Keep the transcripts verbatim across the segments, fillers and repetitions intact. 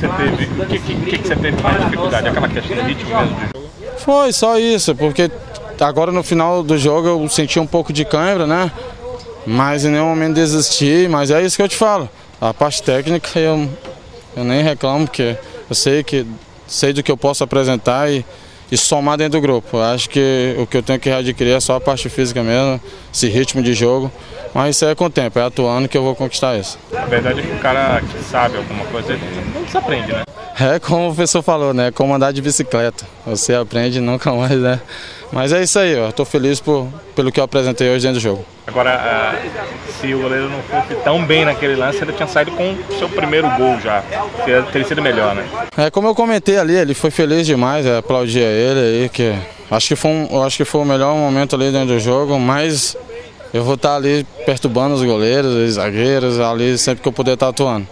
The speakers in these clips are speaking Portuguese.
você teve, o que, que, que você teve mais dificuldade? Aquela questão do ritmo mesmo do jogo? Foi só isso, porque agora no final do jogo eu senti um pouco de cãibra, né? Mas em nenhum momento desisti, mas é isso que eu te falo. A parte técnica eu, eu nem reclamo, porque eu sei, que, sei do que eu posso apresentar e, e somar dentro do grupo. Eu acho que o que eu tenho que adquirir é só a parte física mesmo, esse ritmo de jogo. Mas isso é com o tempo, é atuando que eu vou conquistar isso. A verdade é que o cara que sabe alguma coisa, ele não desaprende, né? É como o professor falou, né? Como andar de bicicleta. Você aprende nunca mais, né? Mas é isso aí, ó. Estou feliz por, pelo que eu apresentei hoje dentro do jogo. Agora, se o goleiro não fosse tão bem naquele lance, ele tinha saído com o seu primeiro gol já. Teria sido melhor, né? É como eu comentei ali, ele foi feliz demais, eu aplaudia ele aí, que acho que foi um, eu acho que foi o melhor momento ali dentro do jogo, mas eu vou estar ali perturbando os goleiros, os zagueiros, ali sempre que eu puder estar atuando.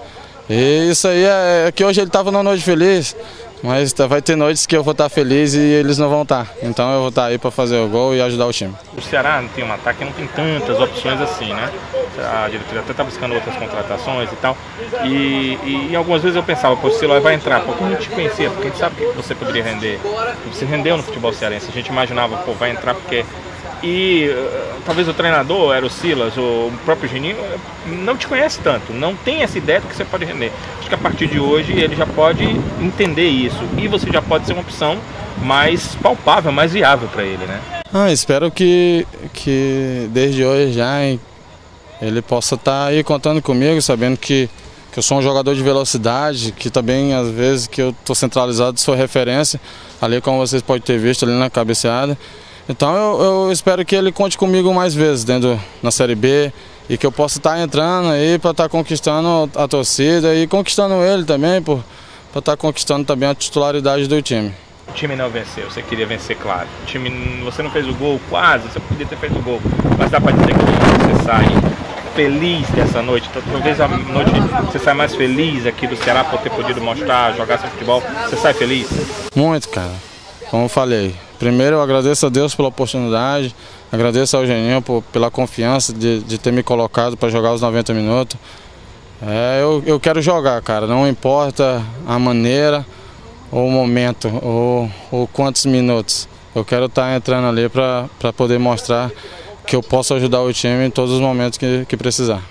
E isso aí é, é que hoje ele estava numa noite feliz, mas vai ter noites que eu vou estar feliz e eles não vão estar. Então eu vou estar aí para fazer o gol e ajudar o time. O Ceará não tem um ataque, não tem tantas opções assim, né? A diretoria até está buscando outras contratações e tal. E, e, e algumas vezes eu pensava, pô, o Silas vai entrar, pô, como a gente te conhecia, porque a gente sabe que você poderia render. Você rendeu no futebol cearense, a gente imaginava, pô, vai entrar porque... E uh, talvez o treinador era o Silas, o próprio Geninho, não te conhece tanto, não tem essa ideia do que você pode render. Acho que a partir de hoje ele já pode entender isso e você já pode ser uma opção mais palpável, mais viável para ele, né? Ah, espero que, que desde hoje já hein, ele possa estar aí contando comigo, sabendo que, que eu sou um jogador de velocidade, que também às vezes que eu estou centralizado, sou referência, ali como vocês podem ter visto ali na cabeceada. Então eu, eu espero que ele conte comigo mais vezes dentro na Série B e que eu possa estar entrando aí para estar conquistando a torcida e conquistando ele também, para estar conquistando também a titularidade do time. O time não venceu, você queria vencer, claro. O time, você não fez o gol, quase, você podia ter feito o gol, mas dá para dizer que você sai feliz dessa noite. Talvez a noite você sai mais feliz aqui do Ceará por ter podido mostrar, jogar seu futebol. Você sai feliz? Muito, cara. Como eu falei, primeiro eu agradeço a Deus pela oportunidade, agradeço ao Geninho por, pela confiança de, de ter me colocado para jogar os noventa minutos. É, eu, eu quero jogar, cara, não importa a maneira ou o momento ou, ou quantos minutos. Eu quero estar entrando ali para poder mostrar que eu posso ajudar o time em todos os momentos que, que precisar.